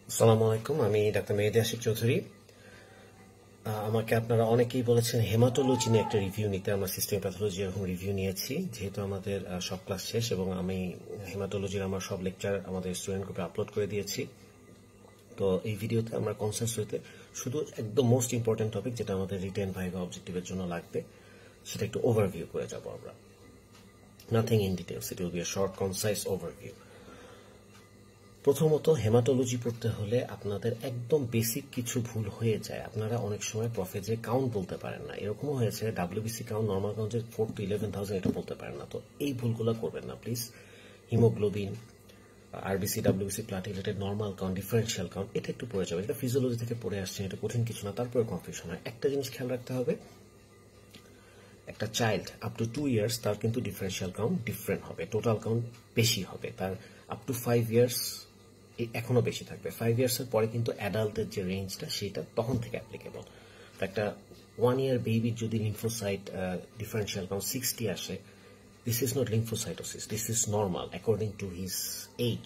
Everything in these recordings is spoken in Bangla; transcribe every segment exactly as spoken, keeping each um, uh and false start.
আসসালামু আলাইকুম, আমি ডাক্তার মেহেদী আশিক চৌধুরী। আমাকে আপনারা অনেকেই বলেছেন হেমাটোলজি নিয়ে একটা রিভিউ নিতে। আমরা সিস্টেম প্যাথোলজি এরকম রিভিউ নিয়েছি, যেহেতু আমাদের সব ক্লাস শেষ এবং আমি হেমাটোলজির আমার সব লেকচার আমাদের স্টুডেন্ট গ্রুপে আপলোড করে দিয়েছি। তো এই ভিডিওতে আমরা কনসেন্ট্রেট শুধু একদম মোস্ট ইম্পর্টেন্ট টপিক যেটা আমাদের রিটেন ভাইভা অবজেক্টিভের জন্য লাগবে সেটা একটু ওভারভিউ করে যাব আমরা। Nothing in details, it will be a short concise overview. প্রথমত, হেমাটোলজি পড়তে হলে আপনাদের একদম বেসিক কিছু ভুল হয়ে যায়। আপনারা অনেক সময় প্রফেজে কাউন্ট বলতে পারেন না, এরকমও হয়েছে ডাব্লিউবিসি কাউন্ট নর্মাল কাউন্টের ফোর টু ইলেভেন থাউজেন্ড এটা বলতে পারেন না। তো এই ভুলগুলো করবেন না please. Haemoglobin, RBC, WBC, platelet, normal count, differential count এটা একটু পড়ে যাবে। এটা ফিজিওলজি থেকে পড়ে আসছে, এটা কঠিন কিছু না, তারপরে কনফিউশন হয়। একটা জিনিস খেয়াল রাখতে হবে, একটা child up to two years তার কিন্তু ডিফারেন্সিয়াল কাউন্ট ডিফারেন্ট হবে, টোটাল কাউন্ট বেশি হবে। তার আপ টু ফাইভ ইয়ার্স এখনো বেশি থাকবে। ফাইভ ইয়ার্স এর পরে কিন্তু অ্যাডাল্টের যে রেঞ্জটা সেটা তখন থেকে অ্যাপ্লিকেবল। একটা ওয়ান ইয়ার বেবির যদি লিম্ফোসাইট ডিফারেন্সিয়াল কাউন্ট সিক্সটি আসে, this is not lymphocytosis, this is normal according to his age.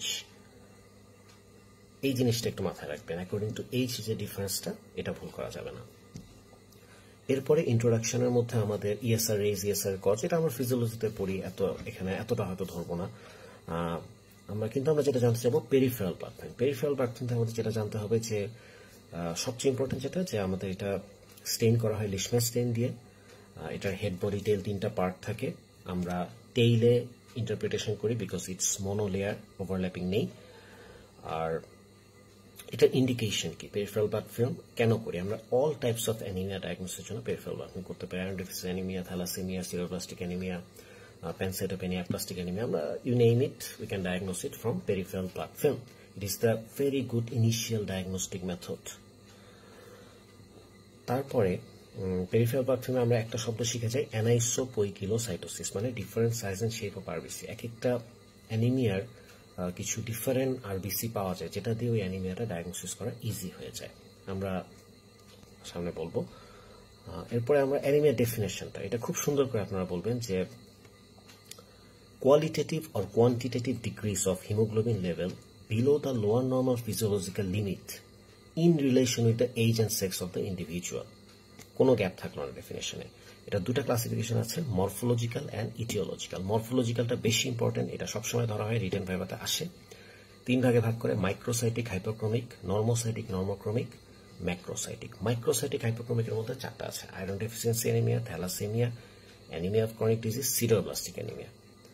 এই জিনিসটা একটু মাথায় রাখবেন, অ্যাকর্ডিং টু এইজ যে ডিফারেন্সটা এটা ভুল করা যাবে না। এরপরে ইন্ট্রোডাকশনের মধ্যে আমাদের ইএসআর রেজ, ইএসআর কজ, এটা আমরা ফিজিওলজিতে পড়ি, এত এখানে এতটা হয়তো ধরবো না। আমরা কিন্তু আমরা যেটা জানতে চাবো peripheral blood vein. Peripheral blood vein আমাদের যেটা জানতে হবে যে সবচেয়ে ইম্পর্টেন্ট যেটা যে আমাদের এটা স্টেইন করা হয় লিশম্যান স্টেইন দিয়ে। এটার হেড, বডি, টেল তিনটা পার্ট থাকে। আমরা টেইলে ইন্টারপ্রিটেশন করি because it's monolayer, overlapping নেই। আর এটার ইন্ডিকেশন কি, পেরিফেরাল ব্লাড ফিল্ম কেন করি আমরা? অল টাইপস অফ অ্যানিমিয়া ডায়াগনোসিসের জন্য পেরিফেরাল ব্লাড ফিল্ম করতে পারি। Iron deficiency anaemia, thalassaemia, sideroblastic anaemia, pancytopenia, aplastic anemia, you name it, we can diagnose it from peripheral blood film. It is the very good initial diagnostic method. তারপরে পেরিফেরাল ব্লাড ফিল্মে আমরা একটা শব্দ শিখে যাই, অ্যানাইসোপইকিলোসাইটোসিস, মানে different size and shape of RBC. এক একটা অ্যানিমিয়ার কিছু ডিফারেন্ট আরবিসি পাওয়া যায় যেটা দিয়ে ওই অ্যানিমিয়াটা ডায়াগনোসিস করা ইজি হয়ে যায়, আমরা সামনে বলবো। এরপরে আমরা অ্যানিমিয়া ডেফিনেশনটা, এটা খুব সুন্দর করে আপনারা বলবেন যে qualitative or quantitative decrease of hemoglobin level below the lower normal physiological limit in relation with the age and sex of the individual. কোনো গ্যাপ থাকলো না ডেফিনেশনে। এটা দুটা ক্লাসিফিকেশন আছে, মরফোলজিক্যাল অ্যান্ড ইটিওলজিক্যাল। মরফোলজিক্যালটা বেশি ইম্পর্টেন্ট, এটা সবসময় ধরা হয়, রিটেন ভাইভাতে আসে। তিন ভাগে ভাগ করে, microcytic hypochromic, normocytic normochromic, macrocytic. Microcytic হাইপোক্রমিকের মধ্যে চারটা আছে, iron deficiency anaemia, thalassaemia, anaemia of chronic disease, sideroblastic anaemia.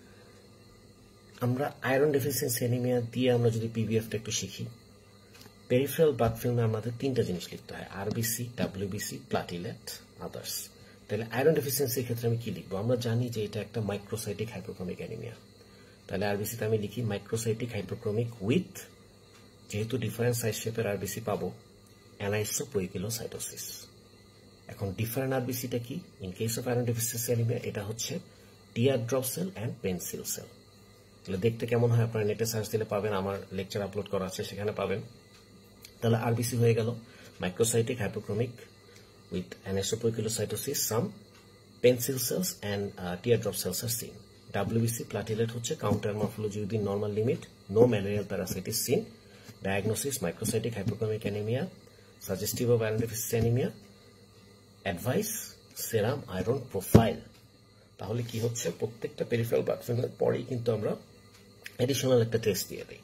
আমরা আয়রন ডেফিসিয়েন্সি অ্যানিমিয়া দিয়ে আমরা যদি পিবিএফটা একটু শিখি, পেরিফেরাল ব্লাড ফিল্মে আমাদের তিনটা জিনিস লিখতে হয়, আরবিসি, ডাব্লিউবিসি, প্লাটিলেট, আদার্স। তাহলে আয়রন ডেফিসিয়েন্সির ক্ষেত্রে আমি কি লিখবো? আমরা জানি যে এটা একটা মাইক্রোসাইটিক হাইপোক্রমিক অ্যানিমিয়া। তাহলে আরবিসিতে আমি লিখি মাইক্রোসাইটিক হাইপোক্রমিক উইথ, যেহেতু ডিফারেন্ট সাইজ শেপের আরবিসি পাবো, অ্যানাইসোপইকিলোসাইটোসিস। এখন ডিফারেন্ট আরবিসিটা কি? In case of iron deficiency anaemia এটা হচ্ছে tear drop cell and pencil cell. তাহলে দেখতে কেমন হয় আপনারা নেটে সার্চ দিলে পাবেন, আমার লেকচার আপলোড করা আছে সেখানে পাবেন। তাহলে আরবিসি হয়ে গেল microcytic hypochromic with anisopoikilocytosis, some pencil cells and tear drop cells are seen. WBC platelet হচ্ছে counter morphology within normal limit, no malarial parasite is seen. Diagnosis microcytic hypochromic anaemia, suggestive of iron deficiency anaemia, advice serum iron profile. তাহলে কি হচ্ছে, প্রত্যেকটা পেরিফেরাল ব্লাড ফিল্মের পরেই কিন্তু আমরা অ্যাডিশনাল একটা টেস্ট দিয়ে দিই।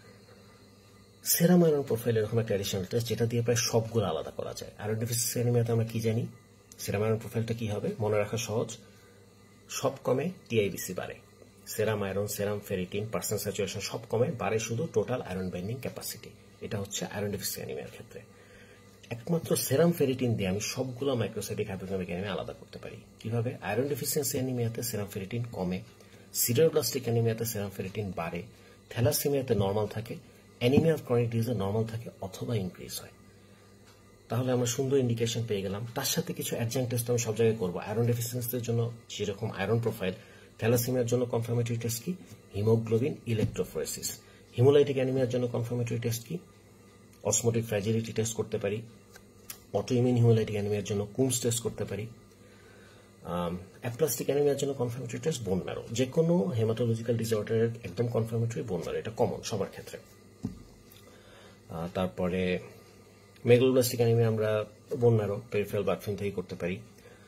সেরাম আয়রন প্রোফাইল এরকম একটা অ্যাডিশনাল টেস্ট যেটা দিয়ে প্রায় সবগুলো আলাদা করা যায়। আয়রন ডেফিসিয়েন্সি অ্যানিমিয়াতে আমরা কি জানি, সেরাম আয়রন প্রোফাইলটা কি হবে মনে রাখা সহজ, সব কমে টিআইবিসি বাড়ে, serum iron, serum ferritin, percent saturation সব কমে, বাড়ে শুধু টোটাল আয়রন বাইন্ডিং ক্যাপাসিটি। এটা হচ্ছে আয়রন ডেফিসিয়েন্সি অ্যানিমিয়ার ক্ষেত্রে। একমাত্র সেরাম ফেরিটিন দিয়ে আমি সবগুলো মাইক্রোসাইটিক হাইপোক্রমিক অ্যানিমিয়া আলাদা করতে পারি। কিভাবে? আয়রন ডেফিসিয়েন্সি অ্যানিমিয়াতে সেরাম ফেরিটিন কমে, সিডোপ্লাস্টিক অ্যানিমিয়াতে সেরাম ফেরিটিন বাড়ে, থ্যালাসেমিয়াতে নর্মাল থাকে, অ্যানিমিয়া অফ ক্রনিক ডিজিজে নর্মাল থাকে অথবা ইনক্রিজ হয়। তাহলে আমরা সুন্দর ইন্ডিকেশন পেয়ে গেলাম। তার সাথে কিছু অ্যাডজাংক্ট টেস্ট আমি সব জায়গায় করবো। আয়রন ডেফিসিয়েন্সির জন্য যেরকম আয়রন প্রোফাইল, থ্যালাসেমিয়ার জন্য কনফার্মেটরি টেস্ট কি? Haemoglobin electrophoresis. হিমোলাইটিক অ্যানিমিয়ার জন্য কনফার্মেটরি টেস্ট কি? অসমোটিক ফ্র্যাজিলিটি টেস্ট করতে পারি। অটোইমিউন হিমোলাইটিক অ্যানিমিয়ার জন্য কুমস টেস্ট করতে পারি। অ্যাপ্লাস্টিক অ্যানিমিয়ার জন্য কনফার্মেটরি টেস্ট বোন ম্যারো। যে কোনো হেমাটোলজিক্যাল ডিসঅর্ডারের একদম কনফার্মেটরি বোন ম্যারো, এটা কমন সবার ক্ষেত্রে। তারপরে মেগালোব্লাস্টিক অ্যানিমিয়া আমরা bone marrow peripheral blood film থেকে করতে পারি।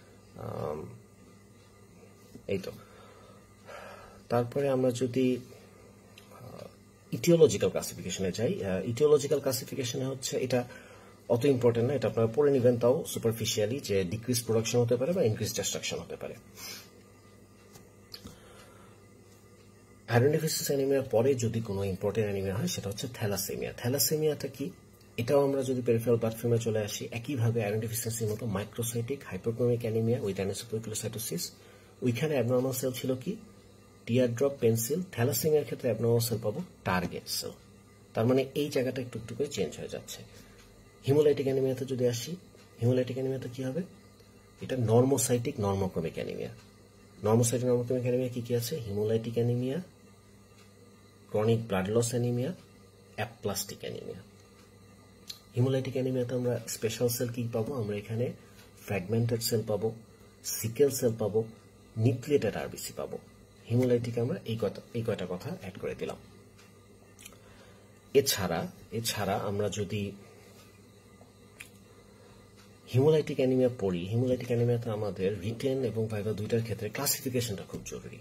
এই তো। তারপরে আমরা যদি ইটিওলজিক্যাল ক্লাসিফিকেশনে যাই, ইটিওলজিক্যাল ক্লাসিফিকেশনে হচ্ছে এটা অত ইম্পর্টেন্ট না, এটা আপনারা পড়ে নেবেন তাও সুপারফিশিয়ালি, যে ডিক্রিজ প্রোডাকশন হতে পারে বা ইনক্রিজ ডিস্ট্রাকশন হতে পারে। আয়রন ডেফিসিয়েন্সি অ্যানিমিয়ার পরে যদি কোনো ইম্পর্টেন্ট অ্যানিমিয়া হয় সেটা হচ্ছে থ্যালাসেমিয়া। থ্যালাসেমিয়াটা কি? এটাও আমরা যদি পেরিফেরাল ব্লাড ফিল্মে চলে আসি, একইভাবে আয়রন ডেফিসিয়েন্সির মতো microcytic hypochromic anaemia with anisopoikilocytosis. ওইখানে অ্যাবনর্মাল সেল ছিল কি? Tear drop pencil. থ্যালাসেমিয়ার ক্ষেত্রে অ্যাবনর্মাল সেল পাবো টার্গেট সেল। তার মানে এই জায়গাটা একটু একটু করে চেঞ্জ হয়ে যাচ্ছে। হিমোলাইটিক অ্যানিমিয়াতে যদি আসি, হিমোলাইটিক অ্যানিমিয়াতে কি হবে? এটা normocytic normochromic anaemia. Normocytic normochromic anaemia কি কি আছে? Haemolytic anaemia, chronic blood loss anaemia, aplastic anaemia. Haemolytic অ্যানিমিয়াতে আমরা স্পেশাল সেল কি পাবো? আমরা এখানে ফ্র্যাগমেন্টেড সেল পাবো, সিকেল সেল পাবো, নিউক্লিয়েটেড আরবিসি পাবো। হিমোলাইটিক আমরা এই কথা এই কয়টা কথা অ্যাড করে দিলাম। এছাড়া এছাড়া আমরা যদি হিমোলাইটিক অ্যানিমিয়া পড়ি, হিমোলাইটিক অ্যানিমিয়াতে আমাদের রিটেন এবং ভাইভা দুইটার ক্ষেত্রে ক্লাসিফিকেশনটা খুব জরুরি।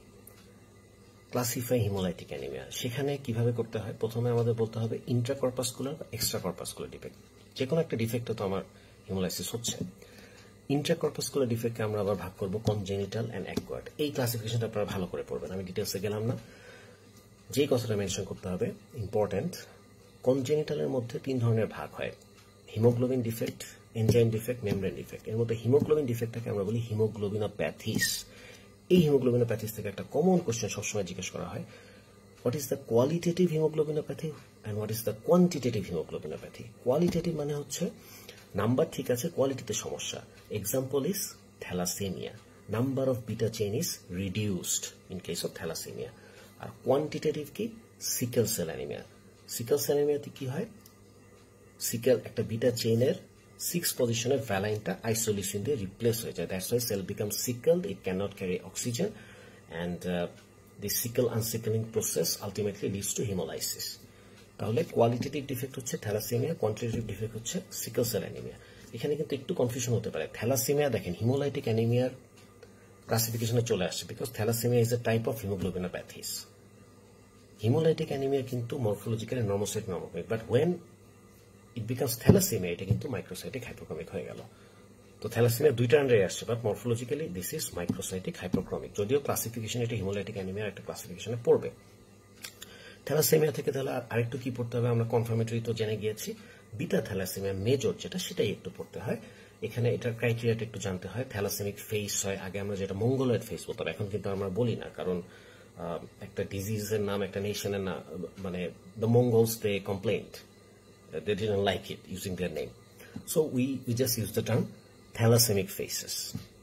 ক্লাসিফাই হিমোলাইটিক অ্যানিমিয়া, সেখানে কিভাবে করতে হয়? প্রথমে আমাদের বলতে হবে ইন্ট্রাকর্পাসকুলার বা এক্সট্রা কর্পাসকুলার ডিফেক্ট। যে কোনো একটা ডিফেক্টে তো আমার হিমোলাইসিস হচ্ছে। ইন্ট্রাকর্পাসকুলার ডিফেক্টকে আমরা আবার ভাগ করবো কনজেনিটাল অ্যান্ড অ্যাকোয়ার্ড। এই ক্লাসিফিকেশনটা আপনারা ভালো করে পড়বেন, আমি ডিটেলসে গেলাম না। যেই কথাটা মেনশন করতে হবে ইম্পর্টেন্ট, কনজেনিটালের মধ্যে তিন ধরনের ভাগ হয়: haemoglobin defect, enzyme defect, membrane defect. এর মধ্যে হিমোগ্লোবিন ডিফেক্টটাকে আমরা বলি হিমোগ্লোবিনোপ্যাথিস। এই হিমোগ্লোবিনোপ্যাথিস থেকে একটা কমন কোশ্চেন সবসময় জিজ্ঞেস করা হয়, what is the qualitative haemoglobinopathy and what is the quantitative haemoglobinopathy. Qualitative মানে হচ্ছে নাম্বার ঠিক আছে, কোয়ালিটিতে সমস্যা। Example is thalassaemia, number of beta chain is reduced in case of thalassaemia. আর কোয়ান্টিটেটিভ কি? Sickle cell anaemia. Sickle cell অ্যানিমিয়াতে কি হয়? সিকেল একটা বিটা চেইনের সিক্স পজিশনের ভ্যালাইনটা আইসোলিউসিন দিয়ে রিপ্লেস হয়ে যায়। That's why cell become sickled, it can not carry oxygen and the sickle unsickling process ultimately leads to haemolysis. তাহলে কোয়ালিটেটিভ ডিফেক্ট হচ্ছে থ্যালাসেমিয়া, কোয়ান্টিটেটিভ ডিফেক্ট হচ্ছে সিকেল সেল অ্যানিমিয়া। এখানে কিন্তু একটু কনফিউশন হতে পারে। থ্যালাসেমিয়া দেখেন হিমোলাইটিক অ্যানিমিয়ার ক্লাসিফিকেশনে চলে আসছে, because thalassaemia is a type of haemoglobinopathies. Haemolytic anaemia কিন্তু morphologically normocytic normochromic, but when it becomes thalassaemia এটা কিন্তু মাইক্রোসাইটিক হাইপোক্রমিক হয়ে গেল। তো থ্যালাসেমিয়া দুইটা আন্ডারে আসছে, but morphologically this is microcytic hypochromic, যদিও ক্লাসিফিকেশন এটা হিমোলাইটিক অ্যানিমিয়ার একটা ক্লাসিফিকেশনে পড়বে। থ্যালাসেমিয়া থেকে তাহলে আরেকটু কি পড়তে হবে? আমরা কনফার্মেটরি তো জেনে গিয়েছি, বিটা থ্যালাসেমিয়া মেজর যেটা সেটাই একটু পড়তে হয়। এখানে এটার ক্রাইটেরিয়াটা একটু জানতে হয়। থ্যালাসেমিক ফেস হয়, আগে আমরা যেটা মঙ্গোলয়েড ফেস বলতাম, এখন কিন্তু আমরা বলি না, কারণ একটা ডিজিজের নাম একটা নেশনের নাম, মানে the Mongols they complained, they didn't like it using their name, so we we just use the term thalassemic phases.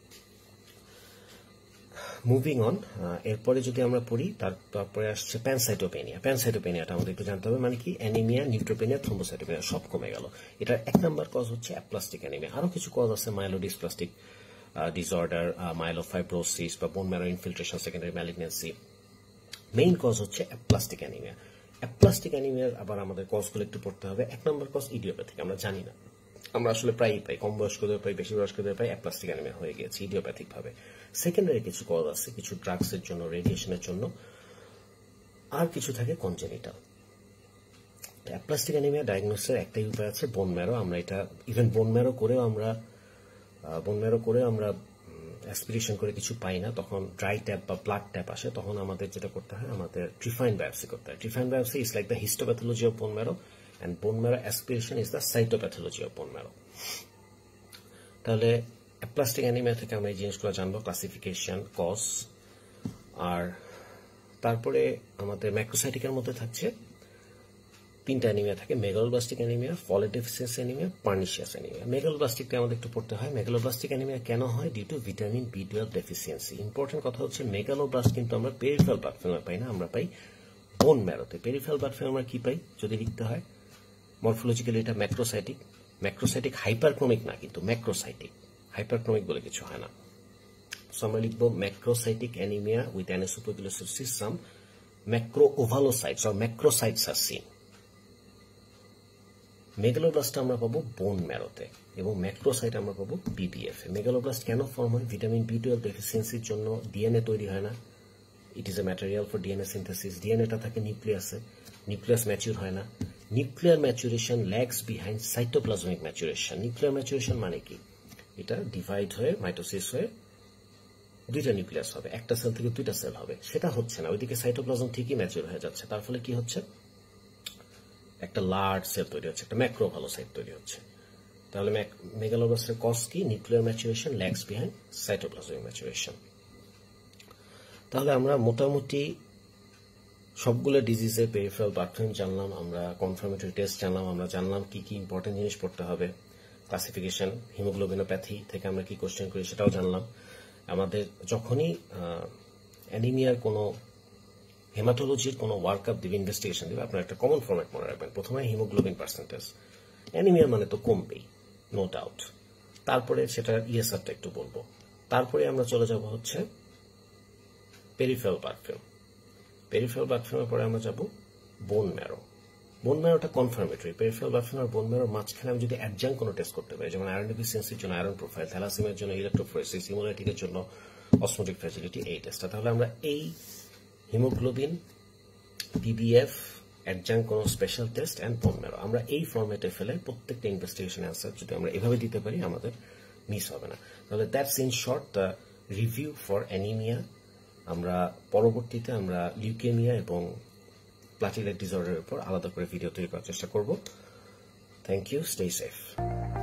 Moving on, এরপরে যদি আমরা পড়ি তারপরে আসছে প্যানসাইটোপেনিয়া। প্যানসাইটোপেনিয়াটা আমাদের একটু জানতে হবে, মানে কি? অ্যানিমিয়া, নিউট্রোপেনিয়া, থ্রোম্বোসাইটোপেনিয়া সব কমে গেল। এটার এক নাম্বার কজ হচ্ছে অ্যাপ্লাস্টিক অ্যানিমিয়া। আরো কিছু কজ আছে, মাইলোডিসপ্লাস্টিক ডিসঅর্ডার, মাইলোফাইব্রোসিস বা bone marrow infiltration, secondary malignancy. Main cause হচ্ছে অ্যাপ্লাস্টিক অ্যানিমিয়া। অ্যাপ্লাস্টিক অ্যানিমিয়ার আবার আমাদের কজগুলো একটু পড়তে হবে। এক নম্বর কজ ইডিওপ্যাথিক, আমরা জানি না, আমরা আসলে প্রায়ই পাই, কম বয়স্কদের পাই, বেশি বয়স্কদের পাই, অ্যাপ্লাস্টিক অ্যানিমিয়া হয়ে গিয়েছে ইডিওপ্যাথিক ভাবে। সেকেন্ডারি কিছু কজ আছে, কিছু ড্রাগসের জন্য, রেডিয়েশনের জন্য, আর কিছু থাকে কনজেনিটাল। অ্যাপ্লাস্টিক অ্যানিমিয়া ডায়াগনোসিসের একটাই উপায় আছে, বোন ম্যারো। আমরা এটা ইভেন বোন ম্যারো করেও আমরা বোন ম্যারো করেও আমরা অ্যাসপিরেশন করে কিছু পাই না, তখন ড্রাই ট্যাপ বা ব্লাড ট্যাপ আসে, তখন আমাদের যেটা করতে হয়, আমাদের ট্রিফাইন বায়োপসি করতে হয়। Trephine biopsy is like the histopathology of bone marrow and bone marrow aspiration is the cytopathology of bone marrow. তাহলে অ্যাপ্লাস্টিক অ্যানিমিয়া থেকে আমরা এই জিনিসগুলো জানবো, ক্লাসিফিকেশন, কজ। আর তারপরে আমাদের ম্যাক্রোসাইটিকের মধ্যে থাকছে তিনটা অ্যানিমিয়া থাকে, megaloblastic anaemia, folate deficiency anaemia, pernicious anaemia. মেগালোব্লাস্টিকটা আমাদের একটু পড়তে হয়। মেগালোব্লাস্টিক অ্যানিমিয়া কেন হয়? Due to vitamin B twelve deficiency. Important কথা হচ্ছে মেগালোব্লাস্ট কিন্তু আমরা পেরিফেরাল ব্লাড ফিল্মে পাই না, আমরা পাই বোন ম্যারোতে। পেরিফেরাল ব্লাড ফিল্মে আমরা কি পাই যদি লিখতে হয়? মরফোলজিক্যালি এটা ম্যাক্রোসাইটিক, ম্যাক্রোসাইটিক হাইপারক্রমিক না, কিন্তু ম্যাক্রোসাইটিক, হাইপারক্রমিক বলে কিছু হয় না। সো আমরা লিখবো macrocytic anaemia with anisopoikilocytosis, some macro ovalocytes or macrocytes are seen. Megaloblast আমরা পাবো বোন ম্যারোতে এবং ম্যাক্রোসাইট আমরা পাবো বিবিএফ এ। মেগালোব্লাস্ট কেন ফর্ম হয়? ভিটামিন বি টুয়েলভ ডেফিসিয়েন্সির জন্য ডিএনএ তৈরি হয় না। It is a material for DNA synthesis. ডিএনএটা থাকে নিউক্লিয়াসে, নিউক্লিয়াস ম্যাচিউর হয় না। Nuclear maturation lags behind cytoplasmic maturation. Nuclear maturation মানে কি? এটা ডিভাইড হয়ে মাইটোসিস হয়ে দুইটা নিউক্লিয়াস হবে, একটা সেল থেকে দুইটা সেল হবে, সেটা হচ্ছে না। ওইদিকে সাইটোপ্লাজম ঠিকই ম্যাচিউর হয়ে যাচ্ছে, তার ফলে কি হচ্ছে? একটা লার্জ সেল তৈরি হচ্ছে, একটা ম্যাক্রোভালোসাইট তৈরি হচ্ছে। তাহলে মেগালোব্লাস্টের কজ কি? Nuclear maturation lags behind cytoplasmic maturation. তাহলে আমরা মোটামুটি সবগুলো ডিজিজের পেরিফেরাল ব্লাড ফিল্ম জানলাম, আমরা কনফার্মেটরি টেস্ট জানলাম, আমরা জানলাম কি কি ইম্পর্টেন্ট জিনিস পড়তে হবে, ক্লাসিফিকেশন, হিমোগ্লোবিনোপ্যাথি থেকে আমরা কি কোশ্চেন করি সেটাও জানলাম। আমাদের যখনই অ্যানিমিয়ার কোনো হেমাটোলজির কোনো ওয়ার্কআপ দিবে, ইনভেস্টিগেশন দিবে, আপনার একটা কমন ফরম্যাট মনে রাখবেন। প্রথমে হিমোগ্লোবিন পার্সেন্টেজ, অ্যানিমিয়ার মানে তো কমবেই, নো ডাউট। তারপরে সেটার ইএসআরটা একটু বলবো। তারপরে আমরা চলে যাব হচ্ছে peripheral blood film. Peripheral blood ফিল্মের পরে আমরা যাব বোন ম্যারো। বোন ম্যারোটা কনফার্মেটরি। পেরিফেরাল ব্লাড ফিল্ম আর বোন ম্যারোর মাঝখানে আমি যদি অ্যাডজাঙ্ক কোনো টেস্ট করতে পারি, যেমন আয়রন ডেফিসিয়েন্সির জন্য আয়রন প্রোফাইল, থ্যালাসেমিয়ার জন্য ইলেকট্রোফোরেসিস, ইমিউনোলাইটিকের জন্য অসমোটিক ফ্র্যাজিলিটি, এই টেস্টটা, তাহলে আমরা এই হিমোগ্লোবিন, বিবিএফ, অ্যাডজাঙ্ক কোনো special test and bone marrow আমরা এই ফরম্যাটে ফেলে প্রত্যেকটা ইনভেস্টিগেশন অ্যান্সার যদি আমরা এভাবে দিতে পারি আমাদের মিস হবে না। তাহলে that's in short the review for anaemia. আমরা পরবর্তীতে আমরা লিউকেমিয়া এবং প্লাটিলেট ডিসঅর্ডারের উপর আলাদা করে ভিডিও তৈরি করার চেষ্টা করব। Thank you, stay safe.